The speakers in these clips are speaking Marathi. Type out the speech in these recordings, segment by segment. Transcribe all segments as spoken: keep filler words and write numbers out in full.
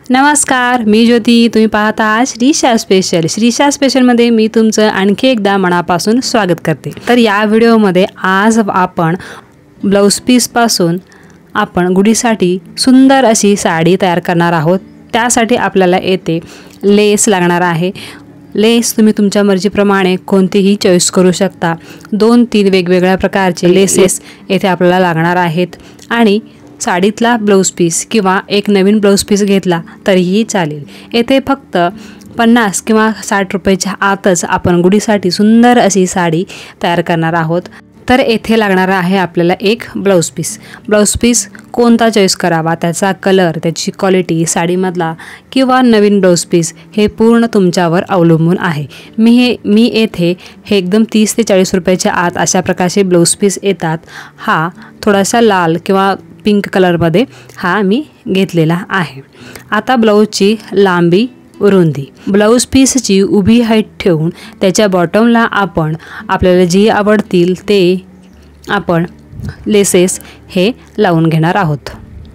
नमस्कार, मी ज्योती. तुम्ही पाहता आहात श्रीशा स्पेशल. श्रीशा स्पेशलमध्ये मी तुमचं आणखी एकदा मनापासून स्वागत करते. तर या व्हिडिओमध्ये आज आपण ब्लाऊज पीसपासून आपण गुढीसाठी सुंदर अशी साडी तयार करणार आहोत. त्यासाठी आपल्याला येथे लेस लागणार आहे. लेस तुम्ही तुमच्या मर्जीप्रमाणे कोणतीही चॉईस करू शकता. दोन तीन वेगवेगळ्या प्रकारचे लेसेस येथे आपल्याला लागणार आहेत आणि साडीतला ब्लाऊज पीस किंवा एक नवीन ब्लाऊज पीस घेतला तरीही चालेल. येथे फक्त पन्नास किंवा साठ रुपयाच्या आतच आपण गुढीसाठी सुंदर अशी साडी तयार करणार आहोत. तर येथे लागणार आहे आपल्याला एक ब्लाऊज पीस. ब्लाऊज पीस कोणता चॉईस करावा, त्याचा कलर, त्याची क्वालिटी, साडीमधला किंवा नवीन ब्लाऊज पीस हे पूर्ण तुमच्यावर अवलंबून आहे. मी हे मी येथे हे एकदम तीस ते चाळीस रुपयाच्या आत अशा प्रकारचे ब्लाऊज पीस येतात. हा थोडासा लाल किंवा पिंक कलरमध्ये हा मी घेतलेला आहे. आता ब्लाऊजची लांबी, रुंदी, ब्लाऊज पीसची उभी हाईट ठेवून त्याच्या बॉटमला आपण आपल्याला जी आवडतील ते आपण लेसेस हे लावून घेणार आहोत.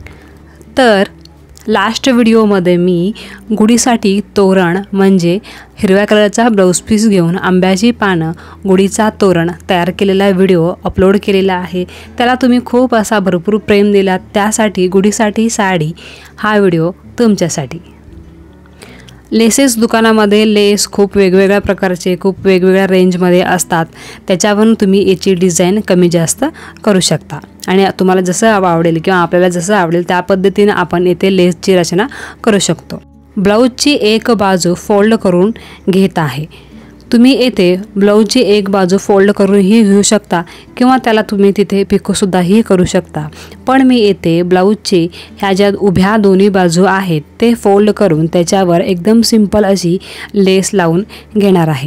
तर लास्ट व्हिडिओमध्ये मी गुढीसाठी तोरण म्हणजे हिरव्या कलरचा ब्लाऊज पीस घेऊन आंब्याची पानं गुढीचा तोरण तयार केलेला व्हिडिओ अपलोड केलेला आहे. त्याला तुम्ही खूप असा भरपूर प्रेम दिलात. त्यासाठी गुढीसाठी साडी हा व्हिडिओ तुमच्यासाठी. लेसेस दुकानामध्ये लेस खूप वेगवेगळ्या प्रकारचे, खूप वेगवेगळ्या रेंजमध्ये असतात. त्याच्यावरून तुम्ही याची डिझाईन कमी जास्त करू शकता आणि तुम्हाला जसं आवडेल किंवा आपल्याला जसं आवडेल त्या पद्धतीने आपण येथे लेसची रचना करू शकतो. ब्लाऊजची एक बाजू फोल्ड करून घेत आहे. तुम्ही येथे ब्लाऊजची एक बाजू फोल्ड करूनही घेऊ शकता किंवा त्याला तुम्ही तिथे पिकोसुद्धाही करू शकता. पण मी येथे ब्लाऊजची ह्या ज्या उभ्या दोन्ही बाजू आहेत ते फोल्ड करून त्याच्यावर एकदम सिंपल अशी लेस लावून घेणार आहे.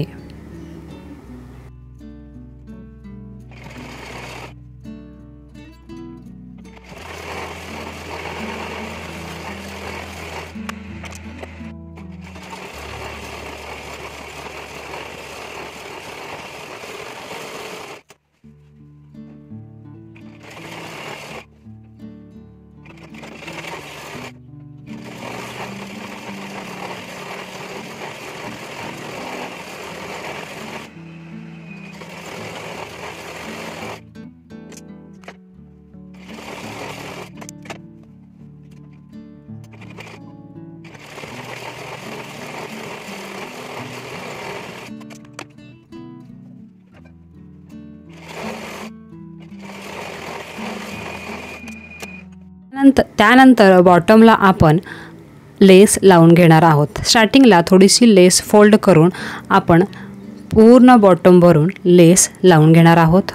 नंतर त्यानंतर बॉटमला आपण लेस लावून घेणार आहोत. स्टार्टिंगला थोडीशी लेस फोल्ड करून आपण पूर्ण बॉटमवरून लेस लावून घेणार आहोत.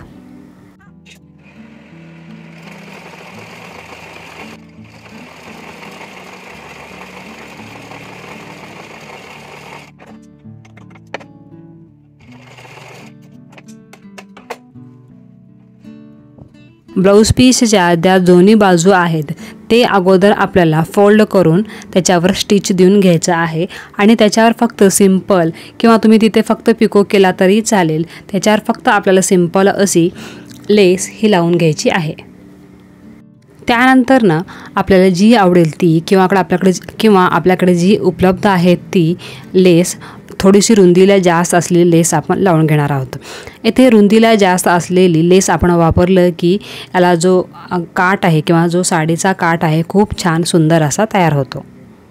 ब्लाऊज पीसच्या ज्या दोन्ही बाजू आहेत ते अगोदर आपल्याला फोल्ड करून त्याच्यावर स्टिच देऊन घ्यायचं आहे आणि त्याच्यावर फक्त सिंपल किंवा तुम्ही तिथे फक्त पिको केला तरी चालेल. त्याच्यावर फक्त आपल्याला सिंपल अशी लेस ही लावून घ्यायची आहे. त्यानंतर ना आपल्याला जी आवडेल ती किंवा आपल्याकडे किंवा आपल्याकडे जी उपलब्ध आहे ती लेस थोडीशी रुंदीला जास्त असलेली लेस आपण लावून घेणार आहोत. येथे रुंदीला जास्त असलेली लेस आपण वापरलं की याला जो काठ आहे किंवा जो साडीचा काठ आहे खूप छान सुंदर असा तयार होतो.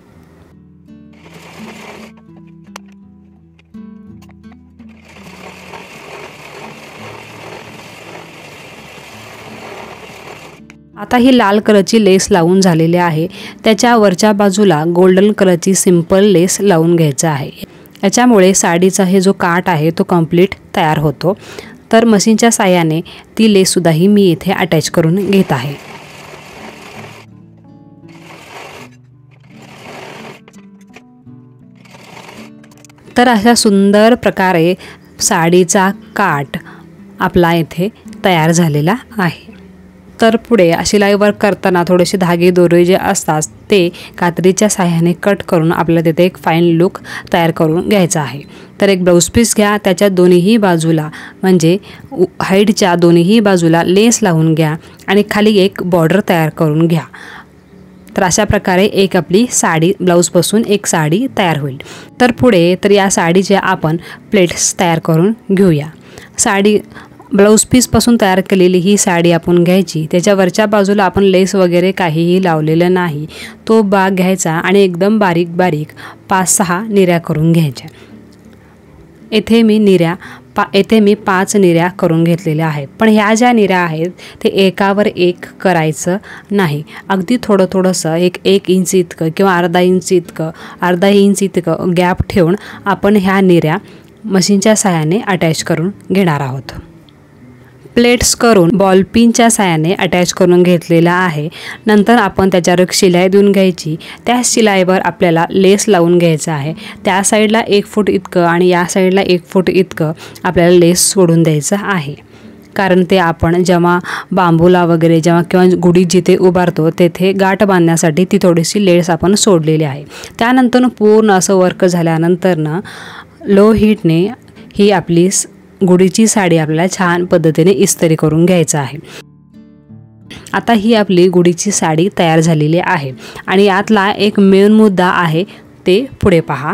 आता ही लाल कलरची लेस लावून झालेली आहे. त्याच्या वरच्या बाजूला गोल्डन कलरची सिंपल लेस लावून घ्यायचं आहे. याच्यामुळे साडीचा हे जो काठ आहे तो कंप्लीट तयार होतो. तर मशीनच्या साहाय्याने ती लेससुद्धाही मी इथे अटॅच करून घेत आहे. तर अशा सुंदर प्रकारे साडीचा काठ आपला इथे तयार झालेला आहे. तर पुढे शिलाई वर्क करताना थोडेसे धागे दोरे जे असतात ते कात्रीच्या साहाय्याने कट करून आपल्याला तिथे एक फाईन लुक तयार करून घ्यायचा आहे. तर एक ब्लाऊज पीस घ्या, त्याच्या दोन्हीही बाजूला म्हणजे हाईटच्या दोन्हीही बाजूला लेस लावून घ्या आणि खाली एक बॉर्डर तयार करून घ्या. तर अशा प्रकारे एक आपली साडी ब्लाऊजपासून एक साडी तयार होईल। तर पुढे तर या साडीचे आपण प्लेट्स तयार करून घेऊया। साडी ब्लाऊज पीसपासून तयार केलेली ही साडी आपण घ्यायची, त्याच्यावरच्या बाजूला आपण लेस वगैरे काहीही लावलेलं नाही, तो भाग घ्यायचा आणि एकदम बारीक बारीक पाच सहा निऱ्या करून घ्यायच्या। येथे मी निऱ्या पा येथे मी पाच निऱ्या करून घेतलेल्या आहेत, पण ह्या ज्या निऱ्या आहेत ते एकावर एक करायचं नाही, अगदी थोडं थोडंसं एक एक इंच इतकं किंवा अर्धा इंच इतकं अर्धा इंच इतकं गॅप ठेवून आपण ह्या निऱ्या मशीनच्या साहाय्याने अटॅच करून घेणार आहोत। प्लेट्स करून बॉल पिनच्या साहाय्याने अटॅच करून घेतलेला आहे। नंतर आपण त्याच्यावर एक शिलाई देऊन घ्यायची, त्या शिलाईवर आपल्याला लेस लावून घ्यायचं आहे। त्या साईडला एक फूट इतकं आणि या साईडला एक फूट इतकं आपल्याला लेस सोडून द्यायचं आहे, कारण ते आपण जेव्हा बांबूला वगैरे जेव्हा किंवा गुढी जिथे उभारतो तेथे गाठ बांधण्यासाठी ती थोडीशी लेस आपण सोडलेली आहे। त्यानंतर पूर्ण असं वर्क झाल्यानंतरनं लो हीटने ही आपली गुढीची साडी आपल्याला छान पद्धतीने इस्त्री करून घ्यायचं आहे। आता ही आपली गुढीची साडी तयार झालेली आहे आणि यातला एक मेन मुद्दा आहे ते पुढे पहा।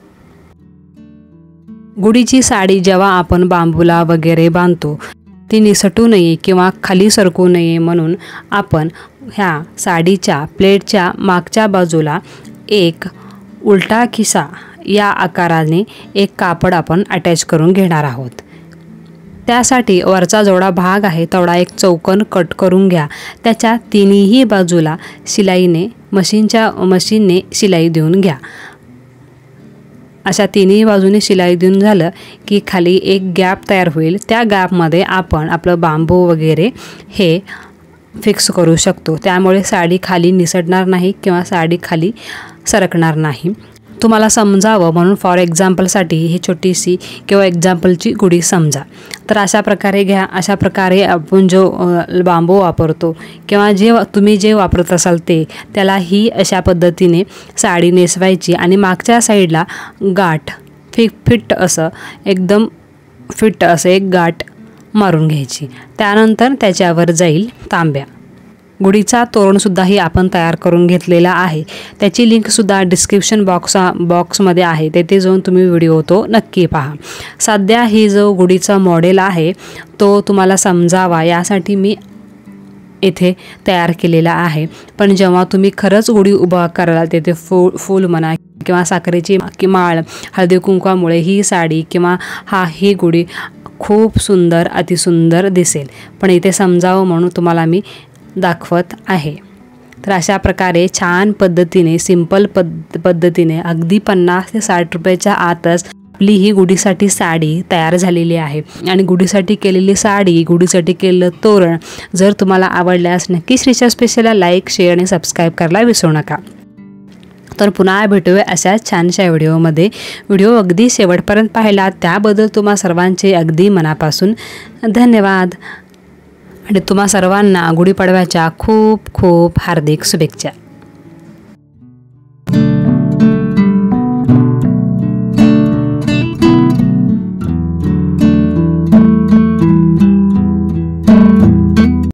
गुढीची साडी जेव्हा आपण बांबूला वगैरे बांधतो ती निसटू नये किंवा खाली सरकू नये म्हणून आपण ह्या साडीच्या प्लेटच्या मागच्या बाजूला एक उलटा खिसा या आकाराने एक कापड आपण अटॅच करून घेणार आहोत। त्यासाठी वरचा जेवढा भाग आहे तेवढा एक चौकोन कट करून घ्या, त्याच्या तिन्ही बाजूला शिलाईने मशीनच्या मशीनने शिलाई देऊन घ्या। अशा तिन्ही बाजूने शिलाई देऊन झालं की खाली एक गॅप तयार होईल, त्या गॅपमध्ये आपण आपलं बांबू वगैरे हे फिक्स करू शकतो, त्यामुळे साडी खाली निसटणार नाही किंवा साडी खाली सरकणार नाही। तुम्हाला समजावं म्हणून फॉर एक्झाम्पलसाठी ही छोटीशी किंवा एक्झाम्पलची गुढी समजा। तर अशा प्रकारे घ्या, अशा प्रकारे आपण जो बांबू वापरतो किंवा जे तुम्ही जे वापरत असाल ते त्याला ही अशा पद्धतीने साडी नेसवायची आणि मागच्या साईडला गाठ फिट फिट असं एकदम फिट असं एक गाठ मारून घ्यायची। त्यानंतर त्याच्यावर जाईल तांब्या। गुढीचा तोरणसुद्धाही आपण तयार करून घेतलेला आहे, त्याची लिंकसुद्धा डिस्क्रिप्शन बॉक्स बॉक्समध्ये आहे, तेथे जाऊन तुम्ही व्हिडिओ तो नक्की पहा। सध्या ही जो गुढीचा मॉडेल आहे तो तुम्हाला समजावा यासाठी मी येथे तयार केलेला आहे, पण जेव्हा तुम्ही खरंच गुढी उभा कराल तेथे फूल फूल म्हणा किंवा साखरेची की माळ हळदी कुंकवामुळे ही साडी किंवा हा ही गुढी खूप सुंदर अतिसुंदर दिसेल, पण इथे समजावं म्हणून तुम्हाला मी दाखवत आहे। तर अशा प्रकारे छान पद्धतीने सिंपल पद्ध पद्धतीने अगदी पन्नास ते साठ रुपयाच्या आतच आपली ही गुढीसाठी साडी तयार झालेली आहे। आणि गुढीसाठी केलेली साडी, गुढीसाठी केलेलं तोरण जर तुम्हाला आवडल्यास नक्की श्रीशा स्पेशलला लाईक शेअर आणि सबस्क्राईब करायला विसरू नका। तर पुन्हा भेटूया अशाच छानशा व्हिडिओमध्ये। व्हिडिओ अगदी शेवटपर्यंत पाहिला त्याबद्दल तुम्हा सर्वांचे अगदी मनापासून धन्यवाद आणि तुम्हा सर्वांना गुढीपाडव्याच्या खूप खूप हार्दिक शुभेच्छा।